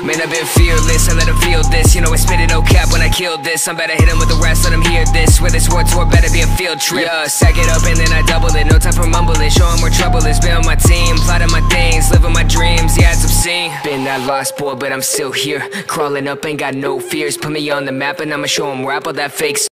Man, I've been fearless, I let them feel this. You know I spit it no cap when I kill this. I'm better hit them with the rest, let them hear this. Where this war tour better be a field trip. Yeah, sack it up and then I double it. No time for mumbling, show them where trouble is. Been on my team, plotting my things, living my dreams, yeah, it's obscene. Been that lost boy, but I'm still here. Crawling up, ain't got no fears. Put me on the map and I'ma show them rap all that fake